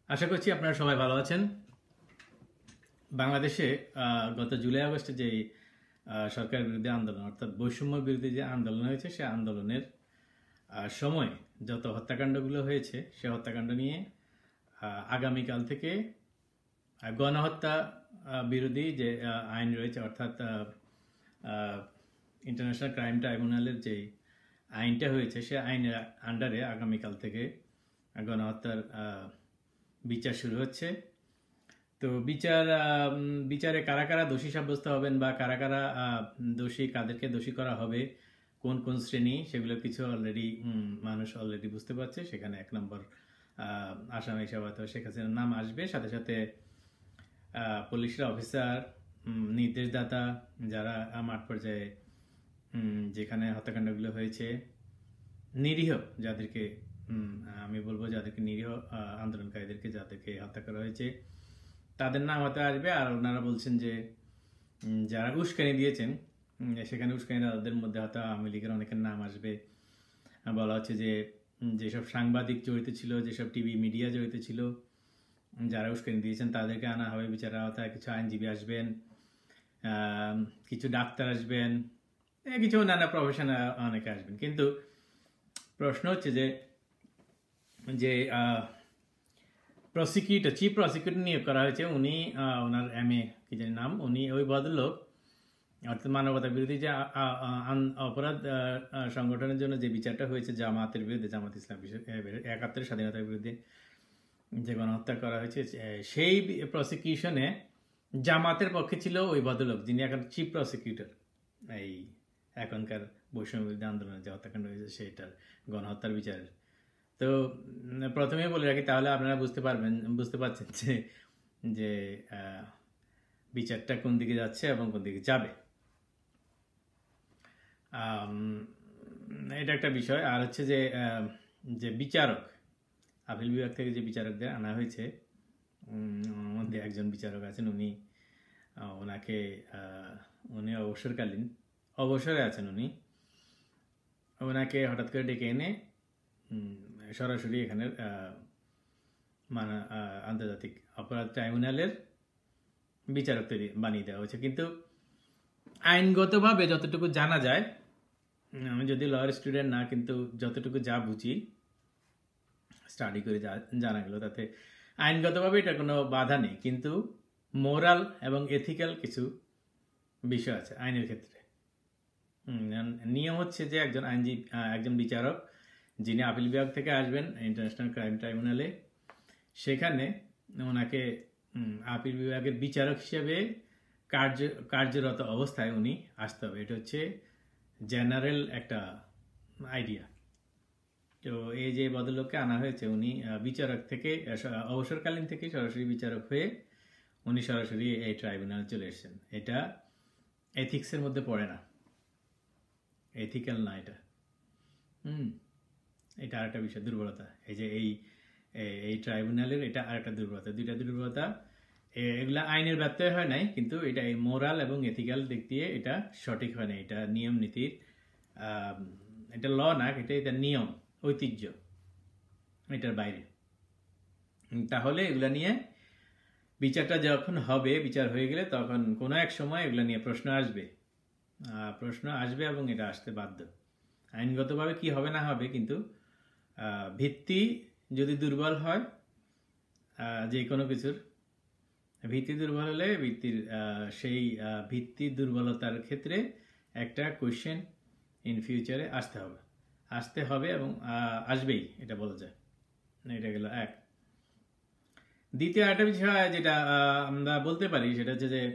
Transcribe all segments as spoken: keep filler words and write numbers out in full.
আশা করছি আপনারা সবাই ভালো আছেন। বাংলাদেশে গত জুলাই আগস্টে যে সরকার বিরোধী আন্দোলন অর্থাৎ বৈষম্য বিরোধী যে আন্দোলন হয়েছে সে আন্দোলনের সময় যত হত্যাকাণ্ডগুলো হয়েছে সে হত্যাকাণ্ড নিয়ে আগামীকাল থেকে গণহত্যা বিরোধী যে আইন রয়েছে অর্থাৎ ইন্টারন্যাশনাল ক্রাইম ট্রাইব্যুনালের যে আইনটা হয়েছে সে আইনের আন্ডারে আগামীকাল থেকে গণহত্যার বিচার শুরু হচ্ছে। তো বিচার বিচারে কারা কারা দোষী সাব্যস্ত হবেন বা কারা কারা দোষী, কাদেরকে দোষী করা হবে, কোন কোন শ্রেণী, সেগুলো কিছু অলরেডি মানুষ অলরেডি বুঝতে পারছে। সেখানে এক নম্বর আসামি হিসাবে হয়তো শেখ হাসিনার নাম আসবে, সাথে সাথে পুলিশের অফিসার, নির্দেশদাতা, যারা মাঠ পর্যায়ে যেখানে হত্যাকাণ্ডগুলো হয়েছে, নিরীহ যাদেরকে আমি বলবো যাদেরকে নিরীহ আন্দোলনকারীদেরকে যাদেরকে হত্যা করা হয়েছে তাদের নাম হতে আসবে। আর ওনারা বলছেন যে যারা উস্কানি দিয়েছেন সেখানে উস্কানিদারদের মধ্যে হয়তো আওয়ামী লীগের অনেকের নাম আসবে। বলা হচ্ছে যে যেসব সাংবাদিক জড়িত ছিল, যেসব টিভি মিডিয়া জড়িত ছিল, যারা উস্কানি দিয়েছেন তাদেরকে আনা হবে বিচারের আওতায়। কিছু আইনজীবী আসবেন, কিছু ডাক্তার আসবেন, কিছু নানা প্রফেশনাল অনেকে আসবেন। কিন্তু প্রশ্ন হচ্ছে যে যে প্রসিকিউটর চিফ প্রসিকিউটর নিয়োগ করা হয়েছে, উনি ওনার এম এ কি জানি নাম, উনি ওই ভদ্রলোক অর্থাৎ মানবতা বিরোধী যে অপরাধ সংগঠনের জন্য যে বিচারটা হয়েছে জামাতের বিরুদ্ধে, জামাত ইসলাম একাত্তরের স্বাধীনতার বিরুদ্ধে যে গণহত্যা করা হয়েছে, সেই প্রসিকিউশনে জামাতের পক্ষে ছিল ওই ভদ্রলোক যিনি এখন চিফ প্রসিকিউটর এই এখনকার বৈষম্য বিরোধী আন্দোলনের যে হত্যাকাণ্ড হয়েছে সেটার গণহত্যার বিচারের। তো প্রথমে বলে রাখি, তাহলে আপনারা বুঝতে পারবেন বুঝতে পারছেন যে যে বিচারটা কোন দিকে যাচ্ছে এবং কোন দিকে যাবে। এটা একটা বিষয়। আর হচ্ছে যে যে বিচারক, আপিল বিভাগ থেকে যে বিচারকদের আনা হয়েছে, মধ্যে একজন বিচারক আছেন, উনি ওনাকে উনি অবসরকালীন অবসরে আছেন, উনি ওনাকে হঠাৎ করে ডেকে এনে সরাসরি এখানের মানে আন্তর্জাতিক অপরাধ ট্রাইব্যুনালের বিচারক তৈরি বানিয়ে দেওয়া হয়েছে। কিন্তু আইনগতভাবে যতটুকু জানা যায়, আমি যদি লয়ার স্টুডেন্ট না, কিন্তু যতটুকু যা বুঝি, স্টাডি করে যা জানা গেল, তাতে আইনগতভাবে এটা কোনো বাধা নেই। কিন্তু মোরাল এবং এথিক্যাল কিছু বিষয় আছে আইনের ক্ষেত্রে। নিয়ম হচ্ছে যে একজন আইনজীবী, একজন বিচারক যিনি আপিল বিভাগ থেকে আসবেন ইন্টারন্যাশনাল ক্রাইম ট্রাইব্যুনালে, সেখানে ওনাকে আপিল বিভাগের বিচারক হিসেবে কার্য কার্যরত অবস্থায় উনি আসতে হবে। এটা হচ্ছে জেনারেল একটা আইডিয়া। তো এই যে ভদ্রলোককে আনা হয়েছে, উনি বিচারক থেকে অবসরকালীন থেকে সরাসরি বিচারক হয়ে উনি সরাসরি এই ট্রাইব্যুনালে চলে এসেছেন। এটা এথিক্সের মধ্যে পড়ে না, এথিক্যাল না এটা। হুম এটা আরেকটা বিষয়, দুর্বলতা। এই যে এই এই ট্রাইব্যুনালের এটা আরেকটা দুর্বলতা, দুইটা দুর্বলতা। এগুলা আইনের ব্যত্যয় হয় নাই, কিন্তু এটা এই মোরাল এবং এথিক্যাল দিক দিয়ে এটা সঠিক হয় না। এটা নিয়ম নীতির, এটা ল না, এটা এটা নিয়ম ঐতিহ্য, এটার বাইরে। তাহলে এগুলা নিয়ে বিচারটা যখন হবে, বিচার হয়ে গেলে তখন কোনো এক সময় এগুলা নিয়ে প্রশ্ন আসবে, প্রশ্ন আসবে এবং এটা আসতে বাধ্য। আইনগতভাবে কি হবে না হবে, কিন্তু ভিত্তি যদি দুর্বল হয়, যে কোনো কিছুর ভিত্তি দুর্বল হলে ভিত্তির সেই ভিত্তি দুর্বলতার ক্ষেত্রে একটা কোয়েশ্চেন ইন ফিউচারে আসতে হবে আসতে হবে এবং আসবেই, এটা বলা যায়। এটা গেল এক। দ্বিতীয় একটা বিষয় যেটা আমরা বলতে পারি, সেটা হচ্ছে যে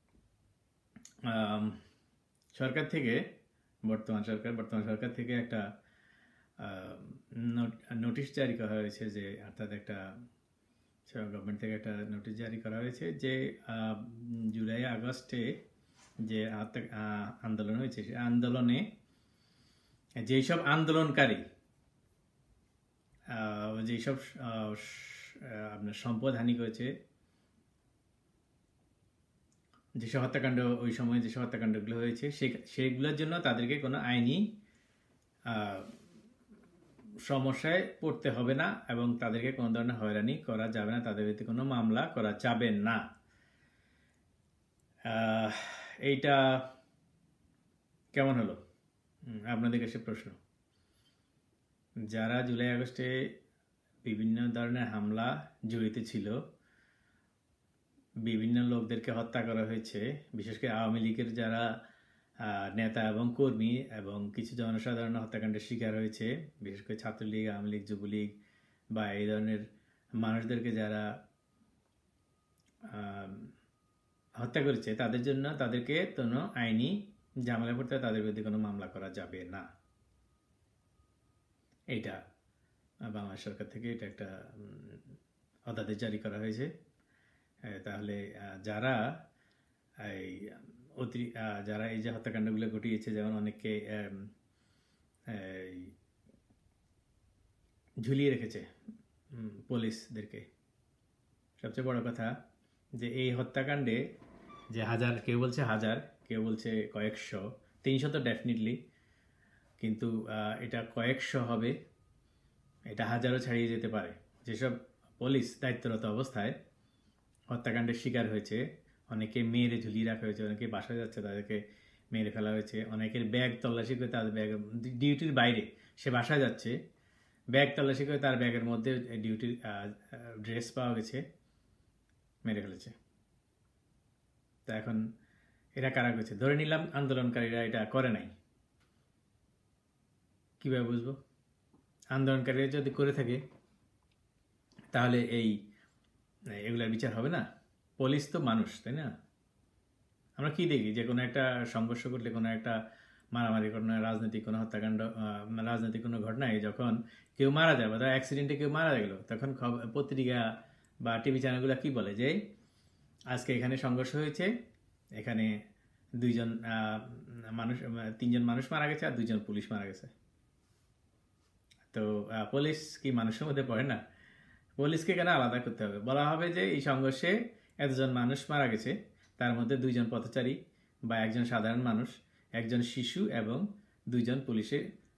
সরকার থেকে, বর্তমান সরকার বর্তমান সরকার থেকে একটা নোটিশ জারি করা হয়েছে, যে অর্থাৎ একটা গভর্নমেন্ট থেকে একটা নোটিশ জারি করা হয়েছে যে জুলাই আগস্টে যে আন্দোলন হয়েছে, সেই আন্দোলনে যেসব আন্দোলনকারী যেসব আপনার সম্পদ হানি করেছে, যেসব হত্যাকাণ্ড ওই সময় যেসব হত্যাকাণ্ডগুলো হয়েছে, সেগুলোর জন্য তাদেরকে কোনো আইনি সমস্যায় পড়তে হবে না এবং তাদেরকে কোনো ধরনের হয়রানি করা যাবে না, তাদের বিরুদ্ধে কোনো মামলা করা যাবে না। এইটা কেমন হলো আপনাদের কাছে প্রশ্ন? যারা জুলাই আগস্টে বিভিন্ন ধরনের হামলা জড়িত ছিল, বিভিন্ন লোকদেরকে হত্যা করা হয়েছে, বিশেষ করে আওয়ামী লীগের যারা নেতা এবং কর্মী এবং কিছু জনসাধারণ হত্যাকাণ্ডের শিকার হয়েছে, বিশেষ করে ছাত্রলীগ, আওয়ামী লীগ, যুবলীগ বা এই ধরনের মানুষদেরকে যারা হত্যা করেছে, তাদের জন্য তাদেরকে কোনো আইনি ঝামেলা করতে তাদের বিরুদ্ধে কোনো মামলা করা যাবে না। এইটা বাংলাদেশ সরকার থেকে এটা একটা অধ্যাদেশ জারি করা হয়েছে। তাহলে যারা এই অতি যারা এই যে হত্যাকাণ্ডগুলো ঘটিয়েছে, যেমন অনেককে ঝুলিয়ে রেখেছে পুলিশদেরকে, সবচেয়ে বড় কথা যে এই হত্যাকাণ্ডে যে হাজার, কেউ বলছে হাজার, কেউ বলছে কয়েকশো, তিনশো তো ডেফিনেটলি, কিন্তু এটা কয়েকশো হবে, এটা হাজারও ছাড়িয়ে যেতে পারে। যেসব পুলিশ দায়িত্বরত অবস্থায় হত্যাকাণ্ডের শিকার হয়েছে, অনেকে মেরে ঝুলিয়ে রাখা হয়েছে, অনেকে বাসায় যাচ্ছে তাদেরকে মেরে ফেলা হয়েছে, অনেকের ব্যাগ তল্লাশি করে তাদের ব্যাগ ডিউটির বাইরে, সে বাসায় যাচ্ছে, ব্যাগ তল্লাশি করে তার ব্যাগের মধ্যে ডিউটির ড্রেস পাওয়া গেছে, মেরে ফেলেছে। তা এখন এরা কারা করেছে? ধরে নিলাম আন্দোলনকারীরা এটা করে নাই, কীভাবে বুঝবো? আন্দোলনকারীরা যদি করে থাকে তাহলে এই এগুলার বিচার হবে না? পুলিশ তো মানুষ, তাই না? আমরা কি দেখি যে কোনো একটা সংঘর্ষ ঘটলে, কোনো একটা মারামারি, কোনো রাজনৈতিক কোনো হত্যাকাণ্ড, রাজনৈতিক কোনো ঘটনায় যখন কেউ মারা যায় বা তার অ্যাক্সিডেন্টে কেউ মারা গেল, তখন পত্রিকা বা টিভি চ্যানেলগুলো কি বলে যে আজকে এখানে সংঘর্ষ হয়েছে, এখানে দুইজন মানুষ, তিনজন মানুষ মারা গেছে আর দুইজন পুলিশ মারা গেছে। তো পুলিশ কি মানুষের মধ্যে পড়ে না? পুলিশকে কেন আলাদা করতে হবে? বলা হবে যে এই সংঘর্ষে এতজন মানুষ মারা গেছে, তার মধ্যে দুইজন পথচারী বা একজন সাধারণ মানুষ, একজন শিশু এবং দুইজন পুলিশে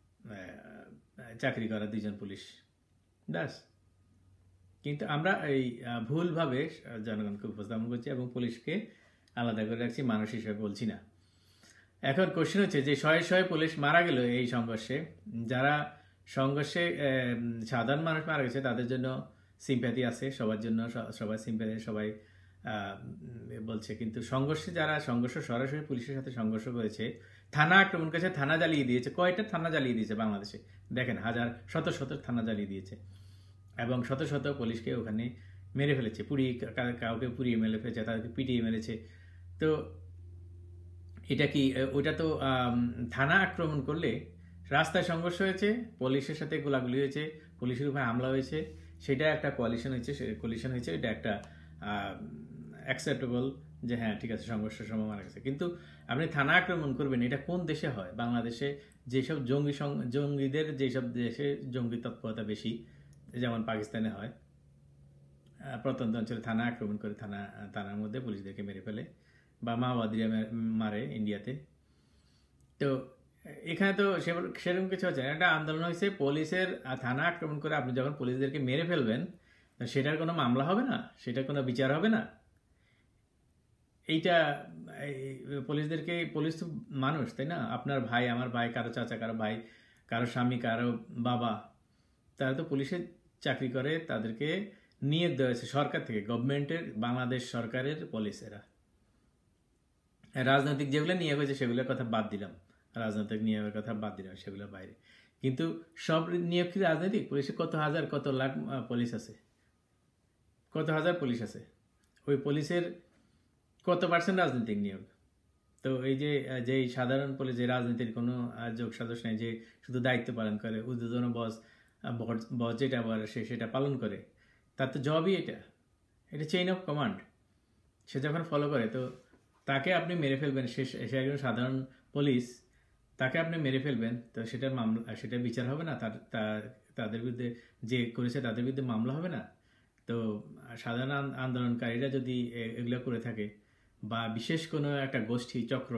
চাকরি করা দুইজন পুলিশ, ব্যাস। কিন্তু আমরা এই ভুলভাবে জনগণকে উপস্থাপন করছি এবং পুলিশকে আলাদা করে রাখছি, মানুষ হিসেবে বলছি না। এখন কোশ্চেন হচ্ছে যে শয়ে শয়ে পুলিশ মারা গেল এই সংঘর্ষে, যারা সংঘর্ষে সাধারণ মানুষ মারা গেছে তাদের জন্য সিম্প্যাথি আছে, সবার জন্য সবাই সিম্প্যাথি, সবাই বলছে। কিন্তু সংঘর্ষে যারা সংঘর্ষ সরাসরি পুলিশের সাথে সংঘর্ষ করেছে, থানা আক্রমণ করেছে, থানা জ্বালিয়ে দিয়েছে, কয়টা থানা জ্বালিয়ে দিয়েছে বাংলাদেশে দেখেন, হাজার শত শত থানা জ্বালিয়ে দিয়েছে এবং শত শত পুলিশকে ওখানে মেরে ফেলেছে, পুড়িয়ে, কাউকে পুড়িয়ে মেরে ফেলেছে, তাদেরকে পিটিয়ে মেরেছে। তো এটা কি, ওটা তো থানা আক্রমণ করলে, রাস্তায় সংঘর্ষ হয়েছে, পুলিশের সাথে গোলাগুলি হয়েছে, পুলিশের উপরে হামলা হয়েছে, সেটা একটা কোয়ালিশন হয়েছে, কোয়ালিশন হয়েছে, এটা একটা অ্যাকসেপ্টেবল যে হ্যাঁ ঠিক আছে, সংঘর্ষের সময় মারা গেছে। কিন্তু আপনি থানা আক্রমণ করবেন, এটা কোন দেশে হয়? বাংলাদেশে যেসব জঙ্গি জঙ্গিদের যেসব দেশে জঙ্গি তৎপরতা বেশি, যেমন পাকিস্তানে হয়, প্রত্যন্ত অঞ্চলে থানা আক্রমণ করে, থানা থানার মধ্যে পুলিশদেরকে মেরে ফেলে, বা মাওবাদীরা মারে ইন্ডিয়াতে। তো এখানে তো সেরকম কিছু হচ্ছে না, একটা আন্দোলন হয়েছে, পুলিশের থানা আক্রমণ করে আপনি যখন পুলিশদেরকে মেরে ফেলবেন, সেটার কোনো মামলা হবে না, সেটার কোনো বিচার হবে না। এইটা পুলিশদেরকে, পুলিশ তো মানুষ, তাই না? আপনার ভাই, আমার ভাই, কারো চাচা, কারো ভাই, কারো স্বামী, কারো বাবা, তারা তো পুলিশের চাকরি করে, তাদেরকে নিয়োগ দেওয়া হয়েছে সরকার থেকে, গভর্নমেন্টের, বাংলাদেশ সরকারের পুলিশেরা। রাজনৈতিক যেগুলো নিয়োগ হয়েছে সেগুলোর কথা বাদ দিলাম, রাজনৈতিক নিয়োগের কথা বাদ দিলাম, সেগুলো বাইরে। কিন্তু সব নিয়োগ কি রাজনৈতিক? পুলিশে কত হাজার, কত লাখ পুলিশ আছে, কত হাজার পুলিশ আছে, ওই পুলিশের কত পার্সেন্ট রাজনৈতিক নিয়োগ? তো এই যে যে সাধারণ পুলিশ, যে রাজনীতির কোনো যোগ সাদস্য নেই, যে শুধু দায়িত্ব পালন করে, উদ্বোধন বস বস যেটা বলে সে সেটা পালন করে, তার তো জবই এটা, এটা চেইন অফ কমান্ড। সে যখন ফলো করে, তো তাকে আপনি মেরে ফেলবেন, সে সে একজন সাধারণ পুলিশ, তাকে আপনি মেরে ফেলবেন, তো সেটার মামলা, সেটার বিচার হবে না? তার তাদের বিরুদ্ধে যে করেছে তাদের বিরুদ্ধে মামলা হবে না? তো সাধারণ আন্দোলনকারীরা যদি এগুলো করে থাকে, বা বিশেষ কোনো একটা গোষ্ঠী চক্র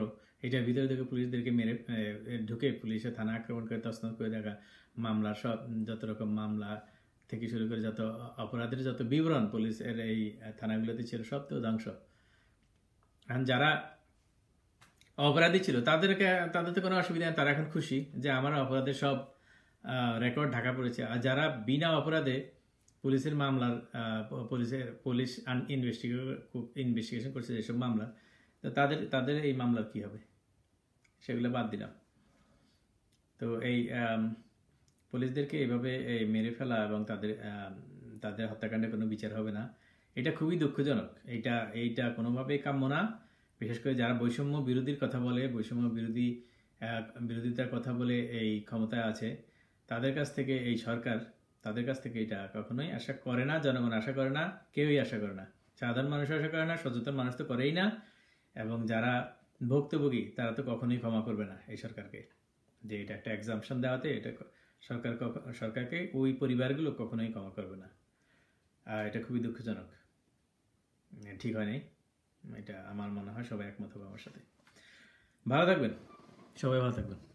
এটার ভিতরে থেকে পুলিশদেরকে মেরে ঢুকে পুলিশে থানা আক্রমণ করে তছনছ করে দেখা, মামলা সব যত রকম মামলা থেকে শুরু করে যত অপরাধের যত বিবরণ পুলিশের এই থানাগুলোতে ছিল সব তো ধ্বংস। এখন যারা অপরাধী ছিল তাদেরকে তাদের তো কোনো অসুবিধা নেই, তারা এখন খুশি যে আমার অপরাধের সব রেকর্ড ঢাকা পড়েছে। আর যারা বিনা অপরাধে পুলিশের মামলার পুলিশের পুলিশ ইনভেস্টিগেশন করছে যেসব মামলা, তো তাদের তাদের এই মামলার কি হবে, সেগুলো বাদ দিলাম। তো এই পুলিশদেরকে এইভাবে মেরে ফেলা এবং তাদের তাদের হত্যাকাণ্ডে কোনো বিচার হবে না, এটা খুবই দুঃখজনক। এইটা এইটা কোনোভাবেই কাম্য না। বিশেষ করে যারা বৈষম্য বিরোধীর কথা বলে, বৈষম্য বিরোধী বিরোধিতার কথা বলে এই ক্ষমতায় আছে, তাদের কাছ থেকে এই সরকার তাদের কাছ থেকে এটা কখনোই আশা করে না। জনগণ আশা করে না, কেউই আশা করে না, সাধারণ মানুষ আশা করে না, সচেতন মানুষ তো করেই না, এবং যারা ভুক্তভোগী তারা তো কখনোই ক্ষমা করবে না এই সরকারকে, যে এটা একটা এক্সাম্পশন দেওয়াতে এটা সরকার সরকারকে ওই পরিবারগুলো কখনোই ক্ষমা করবে না। আর এটা খুবই দুঃখজনক, ঠিক হয় নাই। এটা আমার মনে হয় সবাই একমত হবে আমার সাথে। ভালো থাকবেন, সবাই ভালো থাকবেন।